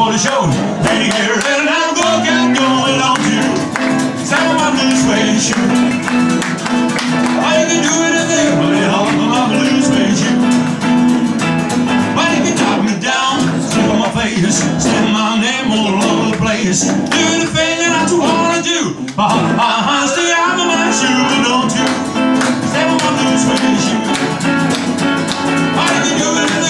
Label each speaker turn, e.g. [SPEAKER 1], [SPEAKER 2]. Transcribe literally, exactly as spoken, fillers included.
[SPEAKER 1] for the show. Hey, get ready now, go get going, don't you? Step on my blue suede shoe. Well, you can do anything but it all on my blue suede shoe. Well, you can knock me down, slip on my face, send my name all over the place. Do the thing that I too hard to do. Uh-huh, stay out of my shoe, don't you? Step on my blue suede shoe. Well, you can do anything.